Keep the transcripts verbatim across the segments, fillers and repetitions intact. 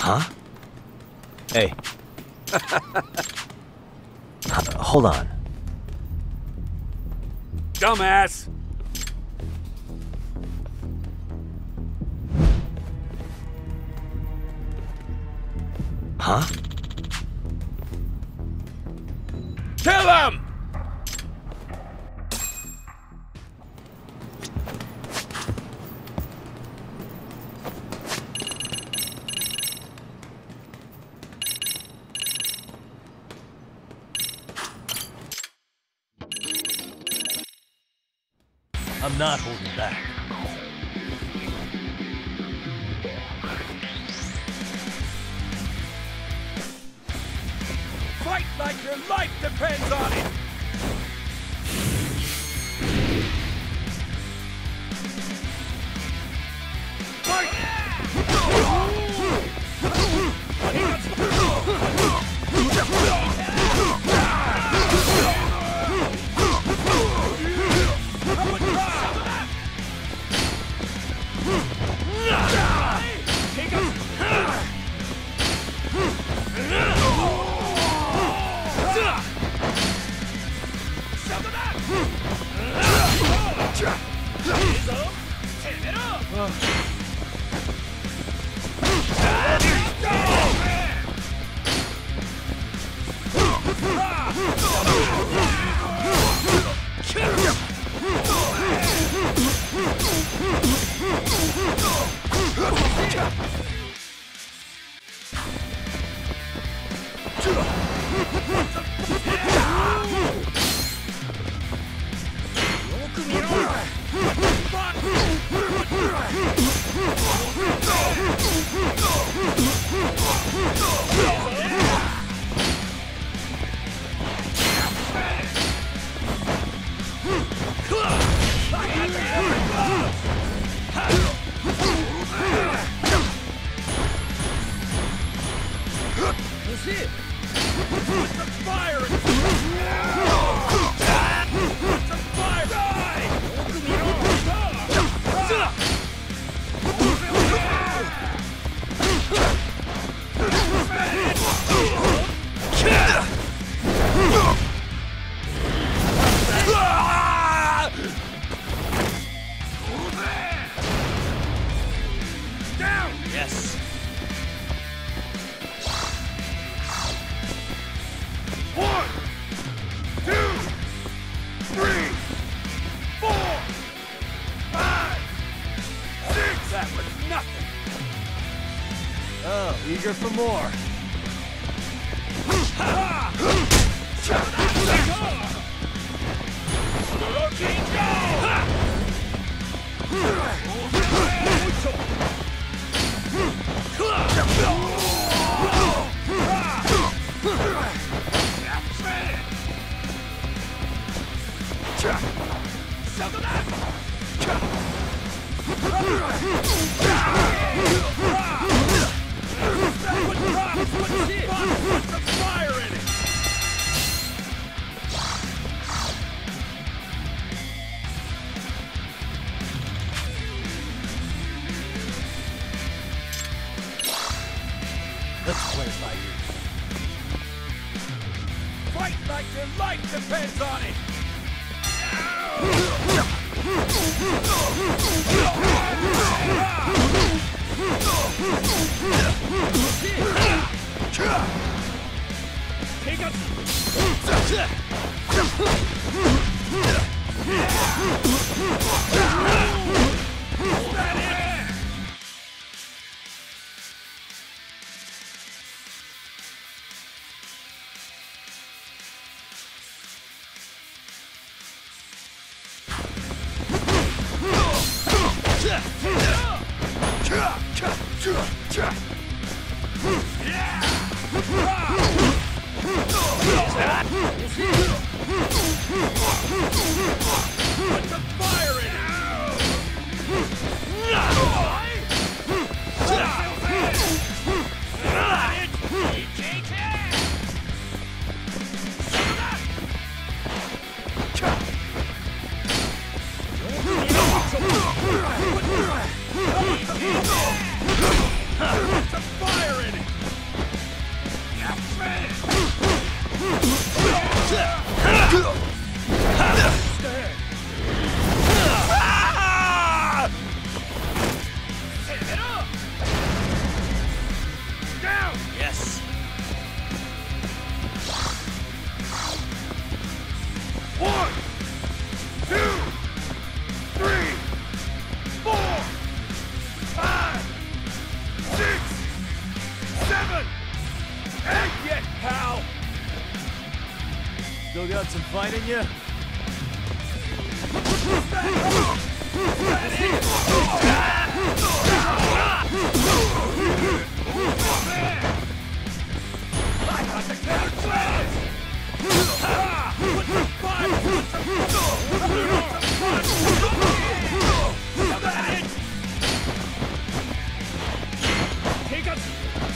Huh? Hey. Hold on. Dumbass! Huh? Kill him! I'm not holding back. Fight like your life depends on it! Eager for more. Let's play it by ear. Fight like your life depends on it! Take us! Put the fire in Put the fire in it! seven, eight yet, pal. Still got some fight in you? I got the counter blast! Ah! Put the fire! Put the fire! Take us!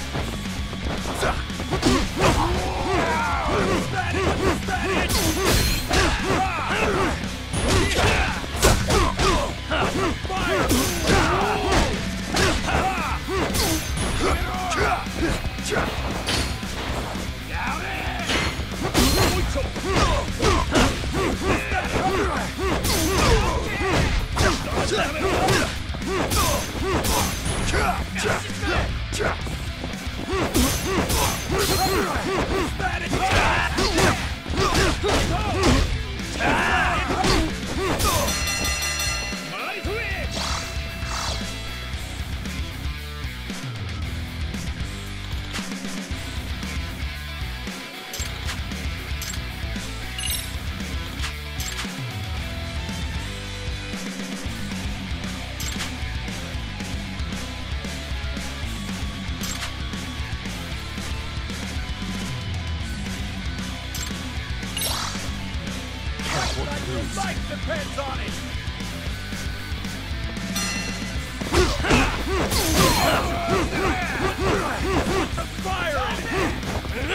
Your life depends on it! Put the fire in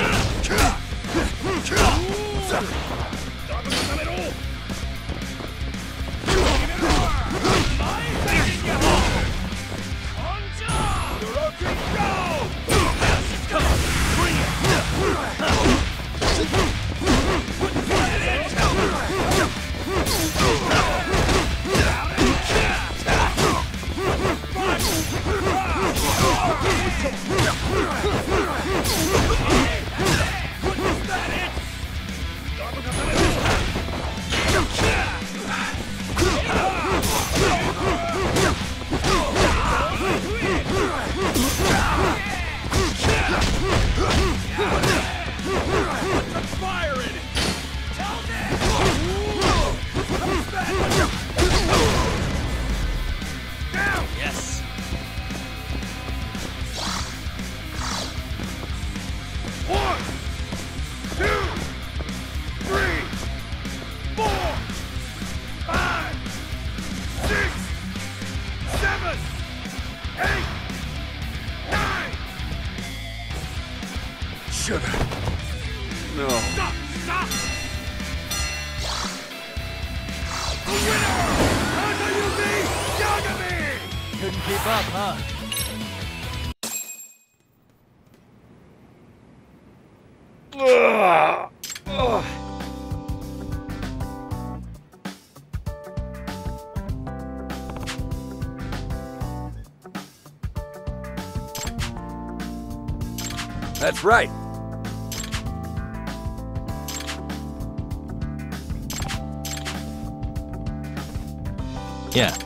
Sugar. No. Stop! Stop! The winner! Hanayuki Yagami! Couldn't keep up, huh? Ugh. Ugh. That's right. Yeah.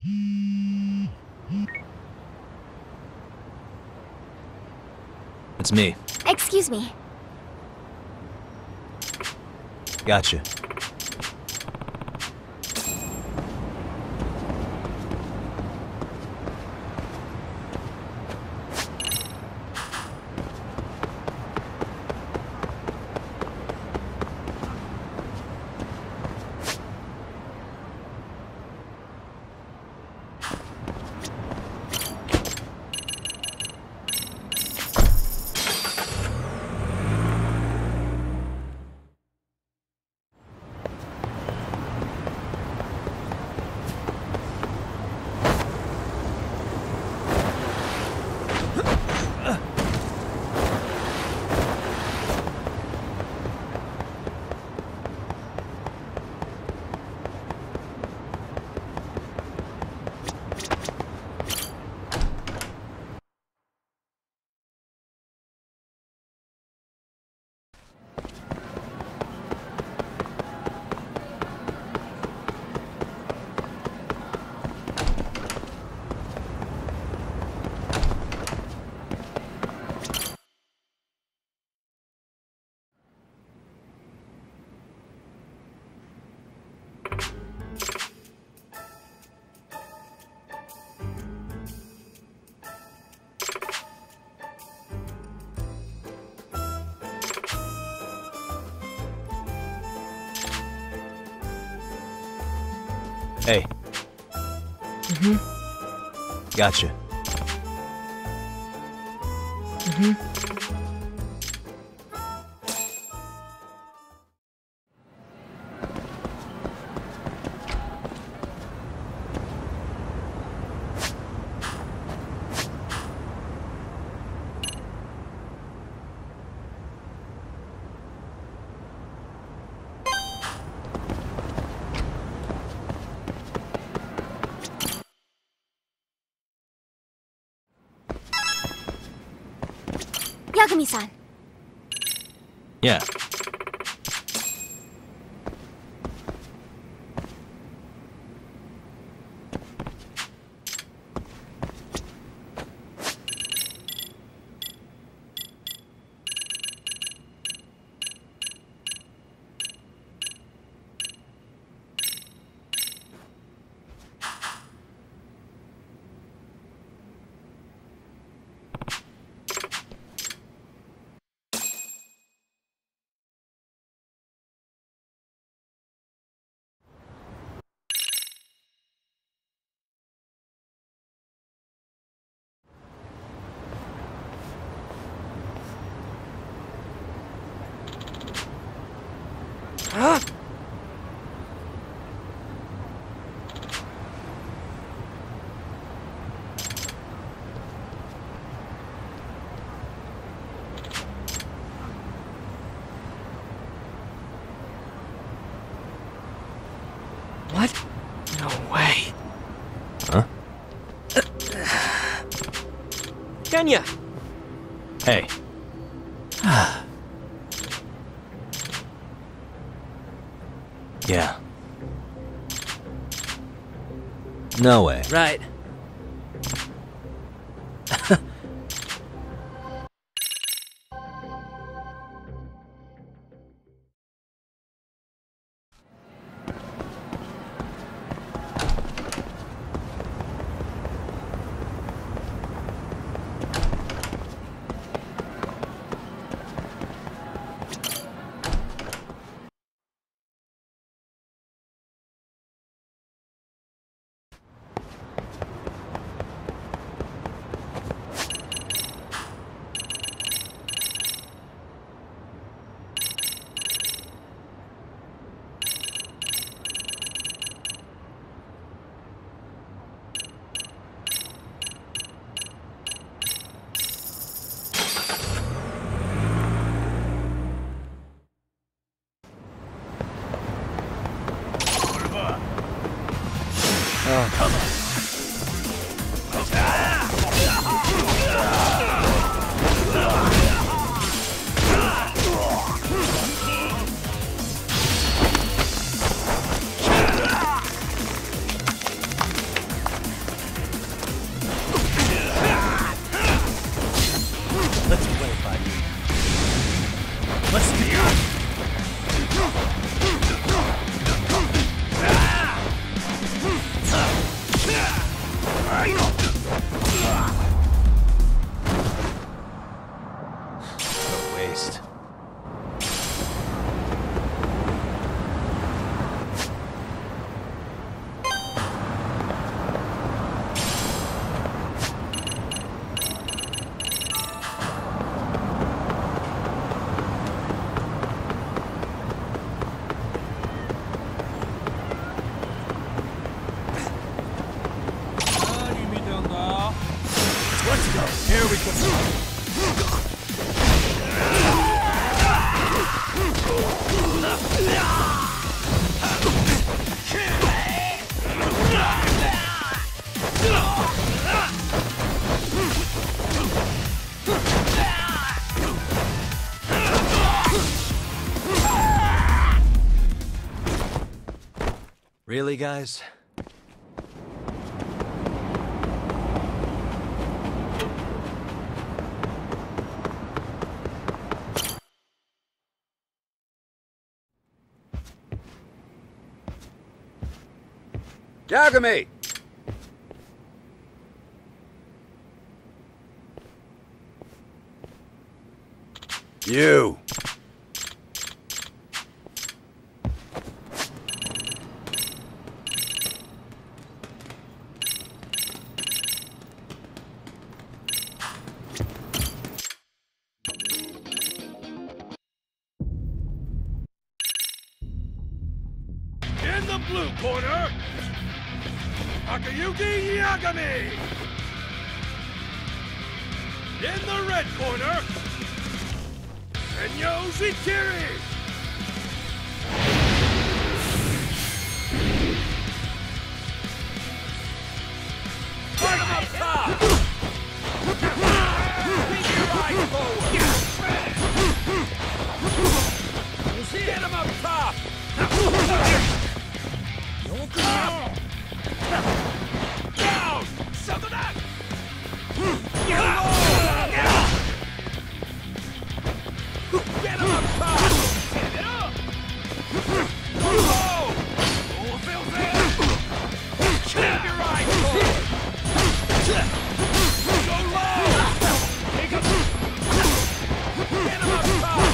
It's me. Excuse me. Gotcha. Hey. Mm-hmm. Gotcha. Mm-hmm. Yagami-san. Yeah. Huh? What? No way. Huh? Kenya! Hey. Yeah. No way. Right. Oh, come on. Really, guys? Yagami! You! In the blue corner, Akayuki Yagami! In the red corner, Enyo Zikiri! Fight him up top! Keep your eyes forward! Get him up top! Down! Something that! Get him up top! Get it up! Go low! Oh, feels it! Keep your eyes forward! Go low! Take him! Get him up top!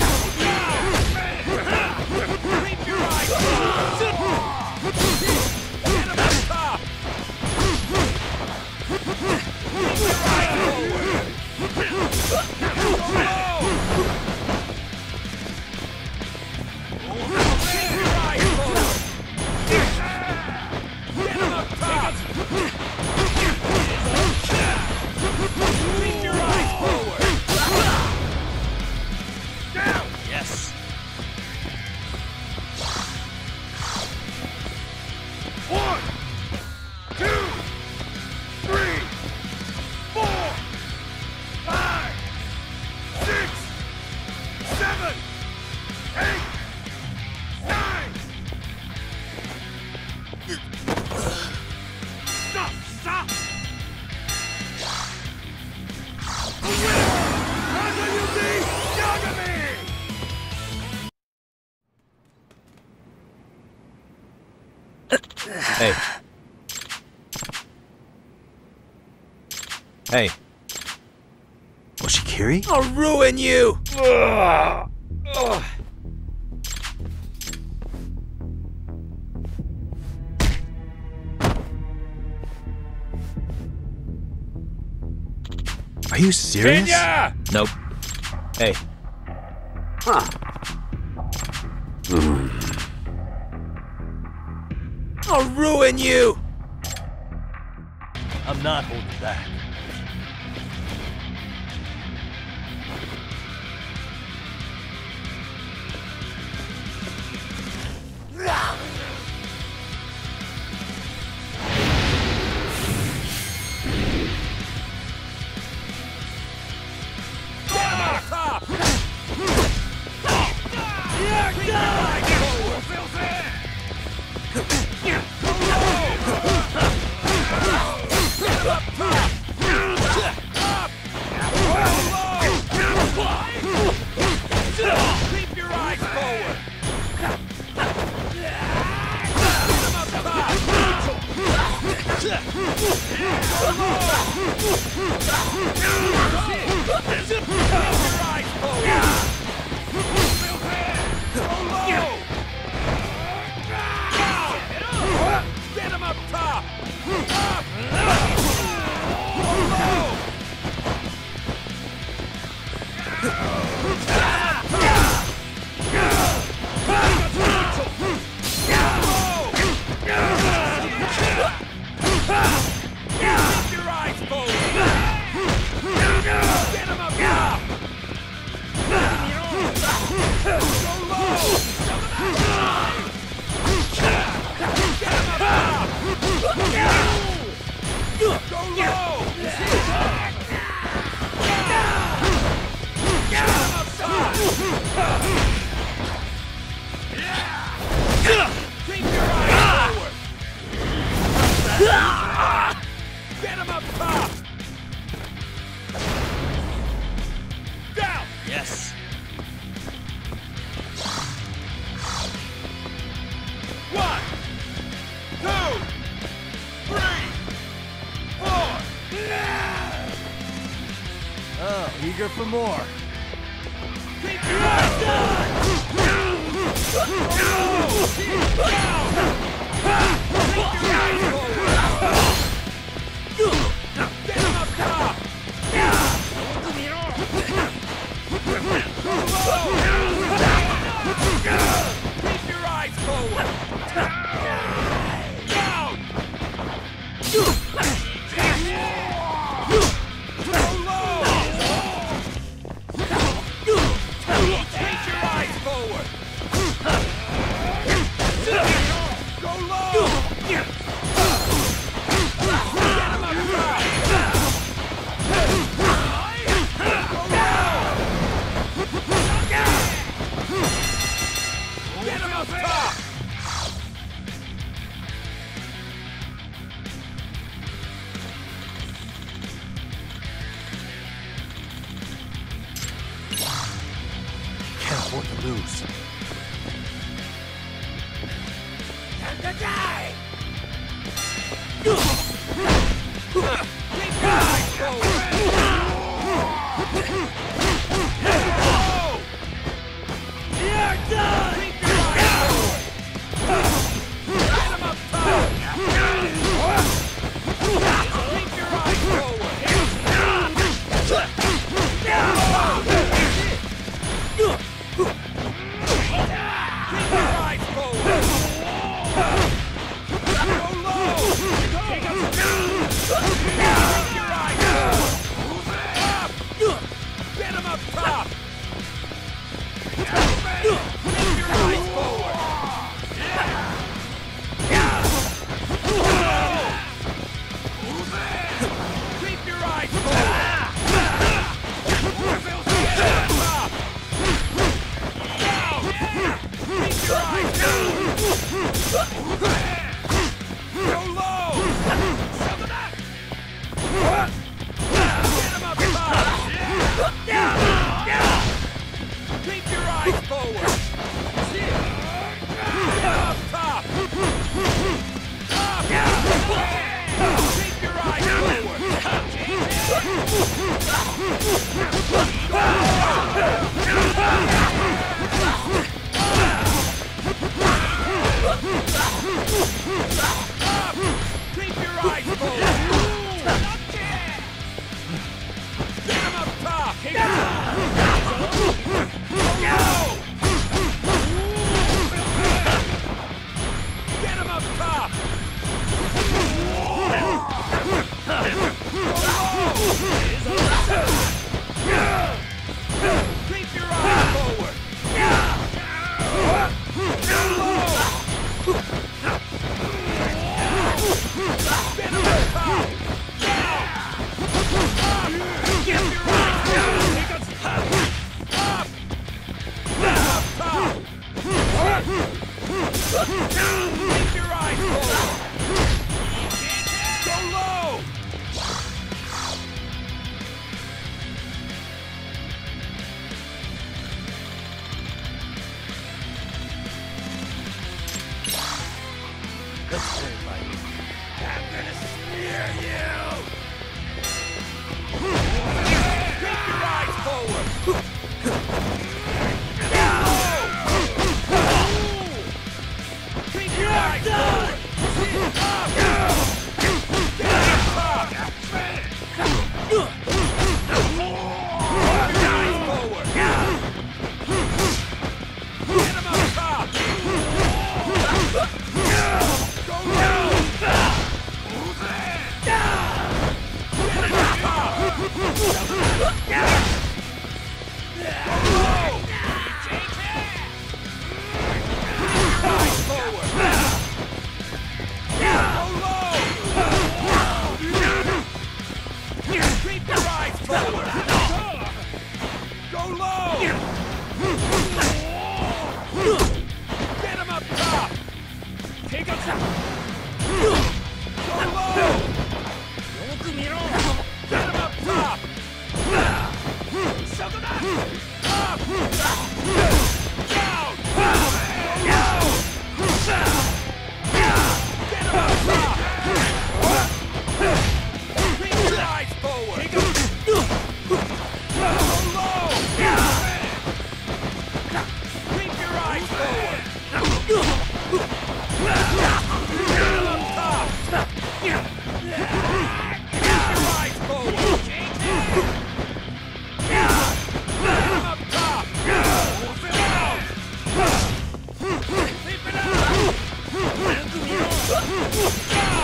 Down! Keep your eyes forward! Get him up top! Keep your eyes forward! Go low! Hey. Hey. Oshikiri? I'll ruin you! Ugh. Ugh. Are you serious? Kenya! Nope. Hey. Huh. I'll ruin you! I'm not holding back. Keep your eyes forward! Get him up top! Up! Keep your eyes forward! Eager for more. Keep your eyes down! Keep your eyes forward! Get him up top! Keep your eyes forward! Down! Go low! Keep your eyes forward! Go low! Get him up top! Go low! Get him up top! Can't afford to lose. Time to die! Keep your eyes forward! Go! You're done! Keep your eyes forward! Get him up top! Keep your eyes forward! Keep your eyes forward! Go low! Keep your eyes forward! Up! Get him up top! Keep your eyes forward! Keep your eyes forward! Get him up! Down! Keep your eyes forward! Go low!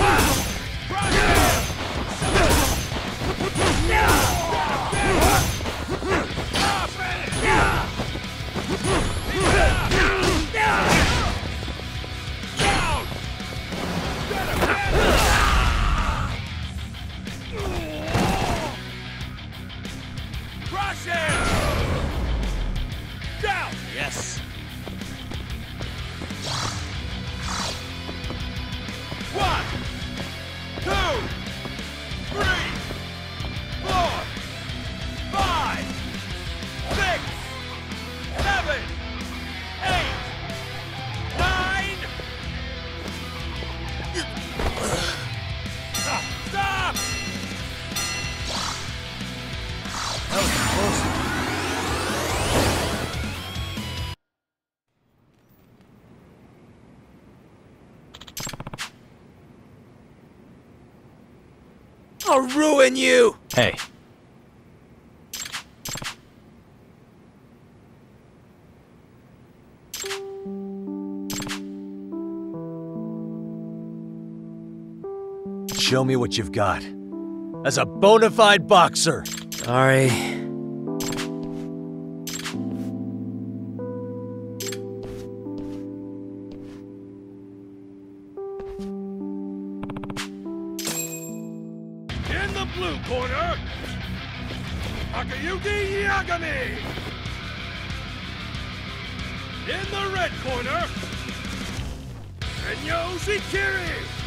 Yes. One, two, three, four, five, six, seven, eight, nine. Stop! Stop! That was close. I'll ruin you! Hey. Show me what you've got. As a bona fide boxer. Sorry. In the blue corner, Takayuki Yagami. In the red corner, Senyo Shikiri.